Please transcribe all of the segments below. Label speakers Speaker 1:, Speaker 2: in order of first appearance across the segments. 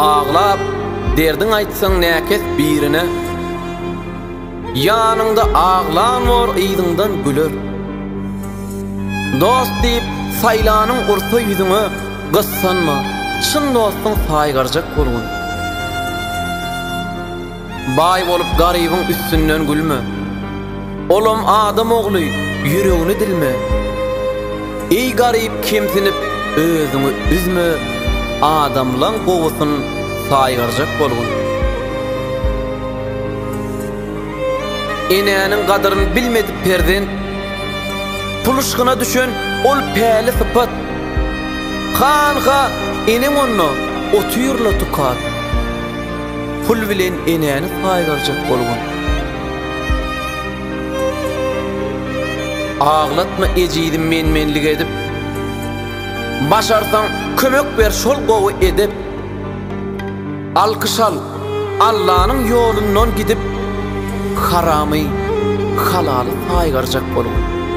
Speaker 1: ağlap derdin aýtsaň näkes birine, ýanynda ağlan bor ýygyňdan güler. Dost diýip saýlanyň ursa ýüzüňe gyssanma, çyn dostuň saýgarjak bolgun. Bay bolup garybyň üstünden gülme, olam adam ogly ýüregini dilme. Ey garyp kimsinip özüňi üzme, adamlaň gowusyny saýgarjak bolgun. Enäniň gadyryny bilmedip perden, puluşgyna düşen ol päli sypat. Kanka enem onu otyrla tukat. Pul bilen enäni saýgarjak bolgun. Ağlatma ejidim menmenlik edip, başarsan kömek ber şol gowy edip. Alkyş al, Allah'nyň ýolundan gidip, haramy, halaly saýgarjak bolgun.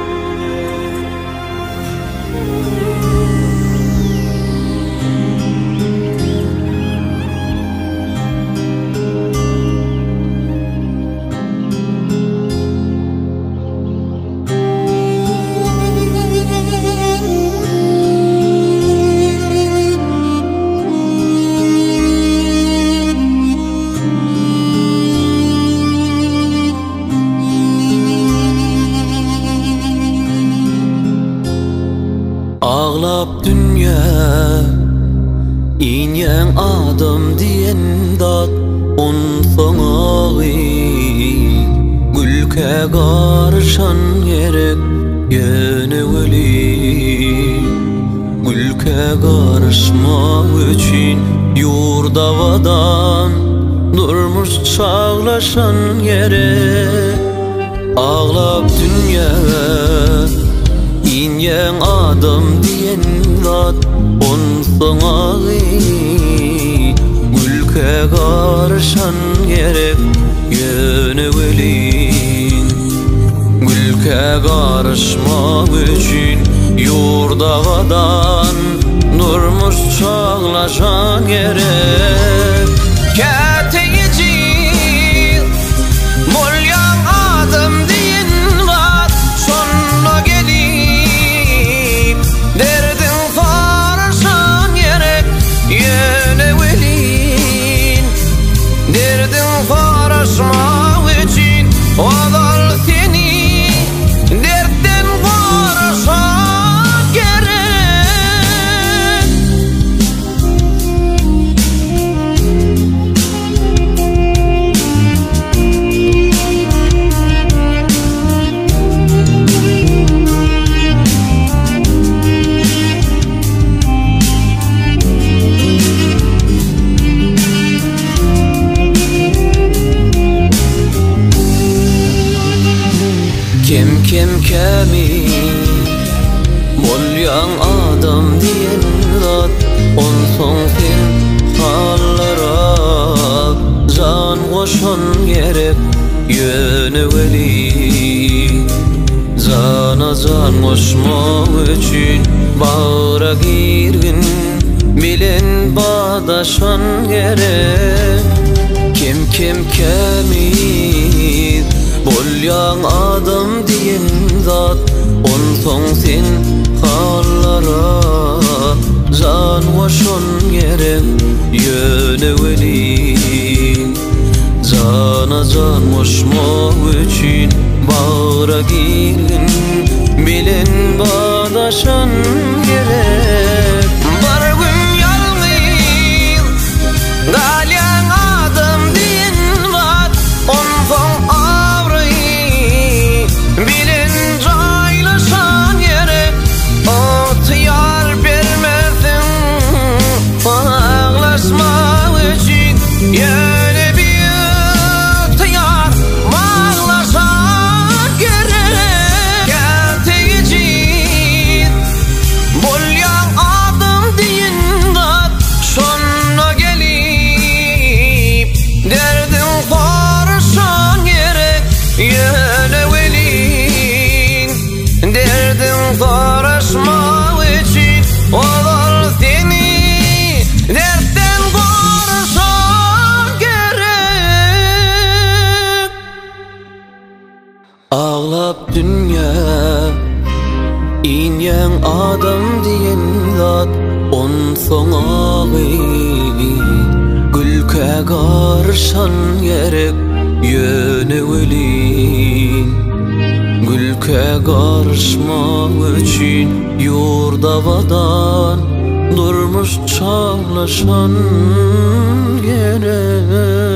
Speaker 2: Ağlap dünya inýän adam diýen dat on soňagy gülke garşan gerek ýöne weli gülke garşmak üçin ýurdavadan durmuş çağlaşan gerek. Ağlap dünya inýän adam diýen zat on soňagy gülke garşan gerek ýöne welin gülke garşmak üçin ýurdavadan durmuş çağlaşan gerek. Käteýici bolýan adam diýen zat şonla gelip derdin faraşan gerek ýöne welin derdin faraşmak üçin olar seni dertten faraşan gerek. Kem kemi bolýan adam diýen zat on soň sen hallara jan goşan gerek ýöne weli jana jan goşmak üçin bagra girgin bilen badaşan gerek. Kem kemi bolýan adam diýen zat on soň sen hallara jan goşan gerek ýöne weli jana jan goşmak üçin bagra girgin bilen badaşan gerek. Bar gün ýalňyz galýan adam diýen zat on soň bilen jaýlaşan gerek otyar bermesin ağlaşmak üçin ýöne bir tyar bağlaşan gerek. Käteýici
Speaker 1: Ağlap dünya İnyen adam diyen zat on soňa gülke garşan gerek yönewelin gülke garşmak üçün yurdavadan durmuş çallaşan gerek